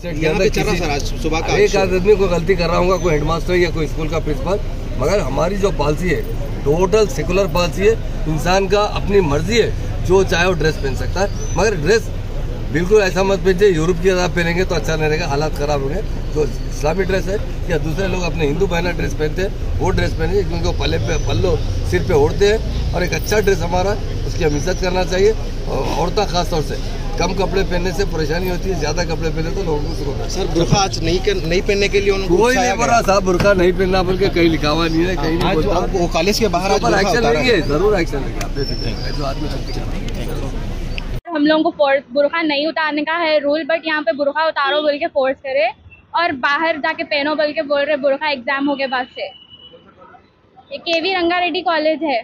State के अंदर सुबह का एक आदमी को गलती कर रहा होगा, कोई हेडमास्टर या कोई स्कूल का प्रिंसिपल, मगर हमारी जो पॉलिसी है टोटल सेकुलर पॉलिसी है। इंसान का अपनी मर्जी है, जो चाहे वो ड्रेस पहन सकता है, मगर ड्रेस बिल्कुल ऐसा मत पहनिए यूरोप की तरह पहनेंगे तो अच्छा नहीं रहेगा, हालात खराब होंगे। जो इस्लामी ड्रेस है या दूसरे लोग अपने हिंदू बहना ड्रेस पहनते हैं वो ड्रेस पहनिए, क्योंकि वो पल्लो सिर पे ओढ़ते हैं और एक अच्छा ड्रेस हमारा, उसकी हम इज्जत करना चाहिए। और औरतें खास तौर से कम कपड़े पहनने से परेशानी होती है, ज्यादा कपड़े पहने तो लोगों को। सर बुर्का आज नहीं पहनने के लिए उनको कोई नहीं बोला साहब, बुर्का नहीं पहनना बोल के कहीं लिखा हुआ नहीं है, कहीं नहीं बोलता। वो कॉलेज के बाहर एक्शन लेंगे, जरूर एक्शन लेंगे, आप देख सकते हैं जो आदमी। हम लोगों को बुर्का नहीं उतारने का है रूल, बट यहाँ पे बुर्का उतारो बोल के फोर्स करे और बाहर जाके पहनो बोल के बोल रहे बुर्का एग्जाम हो गए बाद से। ये केवी रंगारेड्डी कॉलेज है,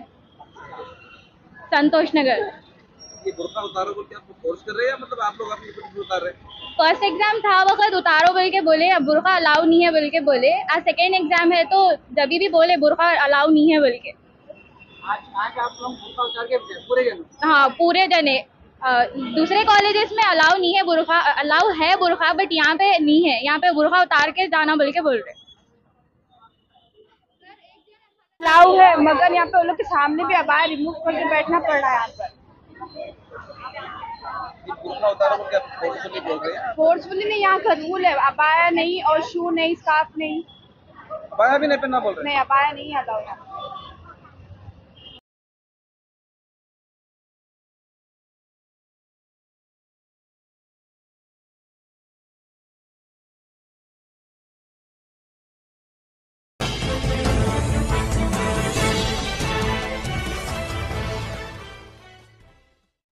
संतोष नगर। ये बुर्का उतारो बोल के आपको फोर्स कर रहे हैं या मतलब आप लोग अपनी खुद उतार रहे हैं? फर्स्ट एग्जाम था वक्त उतारो बोल के बोले, अब बुर्का अलाउ नहीं है बोल के बोले। आज सेकेंड एग्जाम है तो जब भी बोले बुर्का अलाउ नहीं है बोल के। आज आप लोग बुर्का उतार के पूरे जन? हाँ पूरे जने। दूसरे कॉलेजेस में अलाउ नहीं है बुर्का, अलाउ है बुर्का बट यहाँ पे नहीं है, यहाँ पे बुर्का उतार के जाना बोल के बोल रहे। अलाउ है मगर यहाँ पे उन लोग के सामने भी अबाया रिमूव करके बैठना पड़ रहा है यहाँ पर। बुर्का उतारो बोल के आप फोर्सफुली बोल रहे हैं? फोर्सफुली नहीं, यहाँ का रूल है, अबाया नहीं और शू नहीं, स्कार्फ नहीं। अबाया भी नहीं पहनना बोल रहे हैं? नहीं अबाया नहीं अलाउ यहाँ।